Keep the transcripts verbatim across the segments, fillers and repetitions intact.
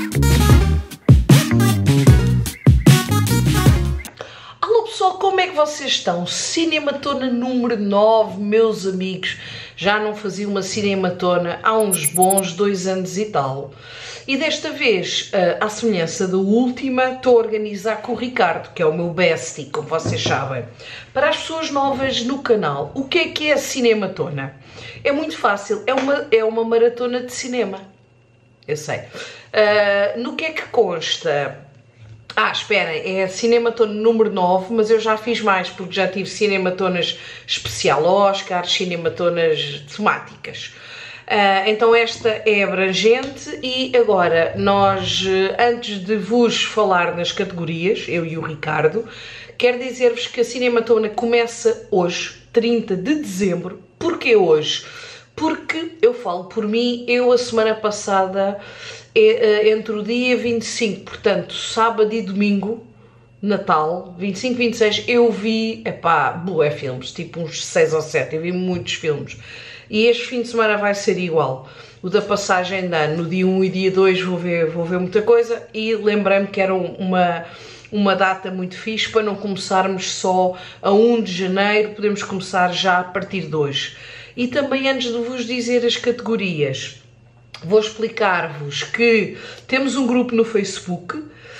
Como é que vocês estão? Cinematona número nove, meus amigos. Já não fazia uma cinematona há uns bons dois anos e tal. E desta vez, à semelhança da última, estou a organizar com o Ricardo, que é o meu bestie, como vocês sabem. Para as pessoas novas no canal, o que é que é a cinematona? É muito fácil, é uma, é uma maratona de cinema. Eu sei. Uh, no que é que consta? Ah, esperem, é a cinematona número nove, mas eu já fiz mais, porque já tive cinematonas especial Oscar, cinematonas temáticas. Uh, então esta é abrangente e agora nós, antes de vos falar nas categorias, eu e o Ricardo, quero dizer-vos que a cinematona começa hoje, trinta de dezembro. Porquê hoje? Porque eu falo por mim, eu a semana passada, entre o dia vinte e cinco, portanto, sábado e domingo, Natal, vinte e cinco, vinte e seis, eu vi, epá, bué filmes, tipo uns seis ou sete, eu vi muitos filmes. E este fim de semana vai ser igual. O da passagem de ano, no dia um e dia dois vou ver, vou ver muita coisa e lembrei-me que era uma, uma data muito fixe para não começarmos só a um de janeiro, podemos começar já a partir de hoje. E também, antes de vos dizer as categorias, vou explicar-vos que temos um grupo no Facebook,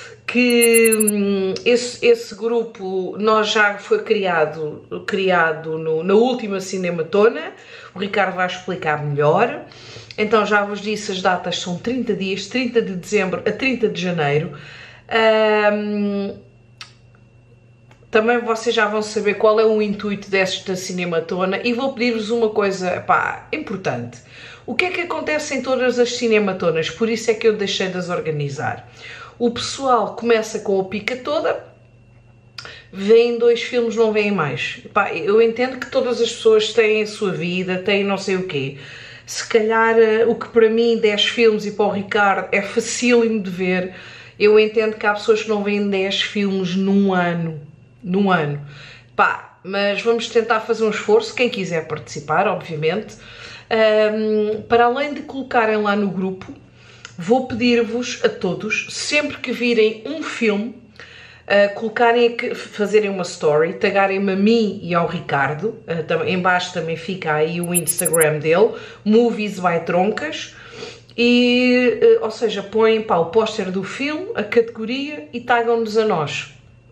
que esse, esse grupo nós já foi criado, criado no, na última cinematona. O Ricardo vai explicar melhor. Então já vos disse, as datas são trinta dias, trinta de dezembro a trinta de janeiro. Um, Também vocês já vão saber qual é o intuito desta cinematona e vou pedir-vos uma coisa, pá, importante. O que é que acontece em todas as cinematonas? Por isso é que eu deixei de as organizar. O pessoal começa com a pica toda, vêem dois filmes, não veem mais. Pá, eu entendo que todas as pessoas têm a sua vida, têm não sei o quê. Se calhar o que para mim dez filmes e para o Ricardo é facílimo de ver, eu entendo que há pessoas que não veem dez filmes num ano. Num ano. Pá, mas vamos tentar fazer um esforço, quem quiser participar, obviamente. Um, para além de colocarem lá no grupo, vou pedir-vos a todos, sempre que virem um filme, uh, colocarem, fazerem uma story, tagarem-me a mim e ao Ricardo, uh, tam, em baixo também fica aí o Instagram dele, Movies by Troncas, e, uh, ou seja, põem pá, o póster do filme, a categoria e tagam-nos a nós.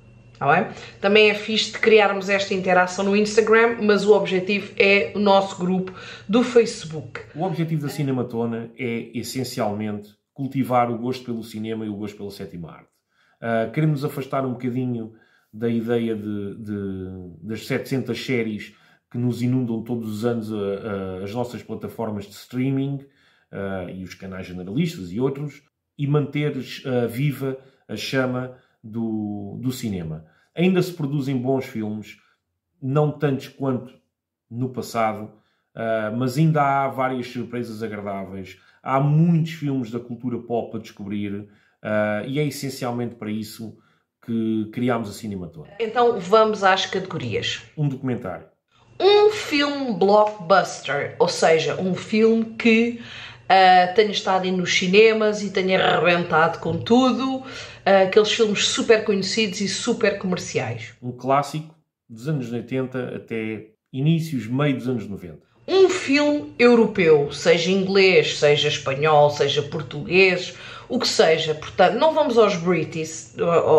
Tá bem? Também é fixe de criarmos esta interação no Instagram, mas o objetivo é o nosso grupo do Facebook. O objetivo da Cinematona é, essencialmente, cultivar o gosto pelo cinema e o gosto pela sétima arte. Uh, queremos afastar um bocadinho da ideia de, de, das setecentas séries que nos inundam todos os anos a, a, as nossas plataformas de streaming uh, e os canais generalistas e outros, e manter uh, viva a chama do, do cinema. Ainda se produzem bons filmes, não tantos quanto no passado, uh, mas ainda há várias surpresas agradáveis. Há muitos filmes da cultura pop a descobrir uh, e é essencialmente para isso que criámos a Cinematona. Então vamos às categorias. Um documentário. Um filme blockbuster, ou seja, um filme que uh, tenha estado nos cinemas e tenha arrebentado com tudo. Uh, aqueles filmes super conhecidos e super comerciais. Um clássico dos anos oitenta até inícios, meio dos anos noventa. Um filme europeu, seja inglês, seja espanhol, seja português, o que seja. Portanto, não vamos aos British,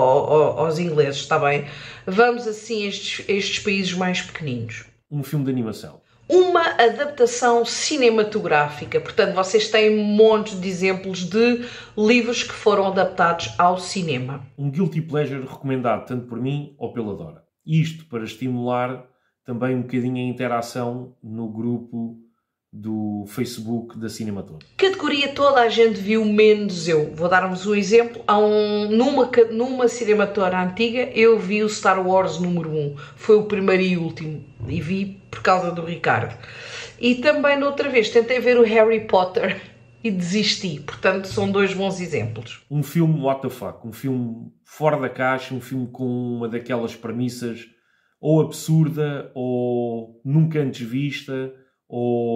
aos ingleses, está bem? Vamos assim a estes, estes países mais pequeninos. Um filme de animação. Uma adaptação cinematográfica, portanto vocês têm um monte de exemplos de livros que foram adaptados ao cinema. Um guilty pleasure recomendado tanto por mim ou pela Dora. Isto para estimular também um bocadinho a interação no grupo do Facebook da Cinematona. Categoria toda a gente viu, menos eu. Vou dar-vos um exemplo. Há um, numa, numa Cinematona antiga eu vi o Star Wars número um. Foi o primeiro e último. E vi por causa do Ricardo. E também, noutra vez, tentei ver o Harry Potter e desisti. Portanto, são dois bons exemplos. Um filme what the fuck. Um filme fora da caixa. Um filme com uma daquelas premissas ou absurda, ou nunca antes vista, ou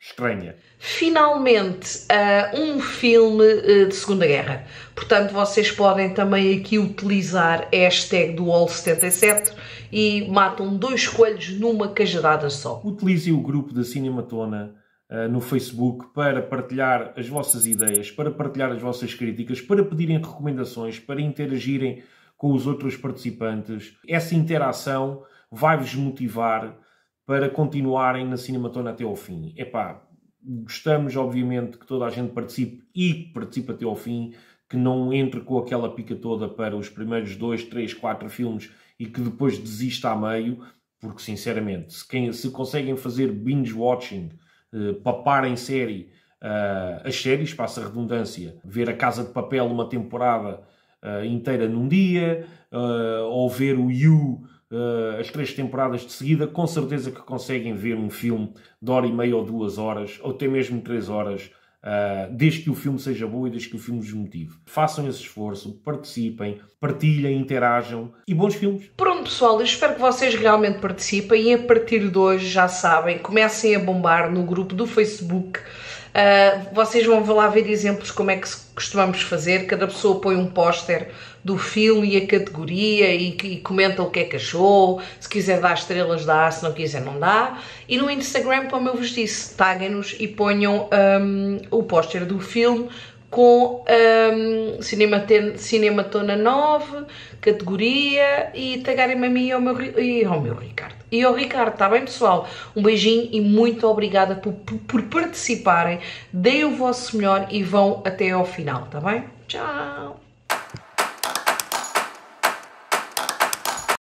estranha. Finalmente, uh, um filme uh, de Segunda Guerra. Portanto, vocês podem também aqui utilizar a hashtag do All setenta e sete e matam dois coelhos numa cajadada só. Utilize o grupo da Cinematona uh, no Facebook para partilhar as vossas ideias, para partilhar as vossas críticas, para pedirem recomendações, para interagirem com os outros participantes. Essa interação vai-vos motivar para continuarem na Cinematona até ao fim. Epá, gostamos, obviamente, que toda a gente participe e que participe até ao fim, que não entre com aquela pica toda para os primeiros dois, três, quatro filmes e que depois desista a meio, porque, sinceramente, se, quem, se conseguem fazer binge-watching, uh, papar em série uh, as séries, passa a redundância, ver a Casa de Papel uma temporada uh, inteira num dia, uh, ou ver o You Uh, as três temporadas de seguida, com certeza que conseguem ver um filme de hora e meia ou duas horas, ou até mesmo três horas, uh, desde que o filme seja bom e desde que o filme vos motive. Façam esse esforço, participem, partilhem, interajam e bons filmes. Pronto, pessoal, eu espero que vocês realmente participem e a partir de hoje, já sabem, comecem a bombar no grupo do Facebook. Uh, vocês vão lá ver exemplos como é que costumamos fazer. Cada pessoa põe um póster do filme e a categoria e, e comenta o que é que achou. Se quiser dar estrelas dá, se não quiser não dá. E no Instagram, como eu vos disse, taguem-nos e ponham um, o póster do filme com um, Cinematona, Cinematona nove, categoria, e tagarem-me a mim e ao meu, e ao meu Ricardo. E ao Ricardo, está bem, pessoal? Um beijinho e muito obrigada por, por, por participarem. Deem o vosso melhor e vão até ao final, está bem? Tchau!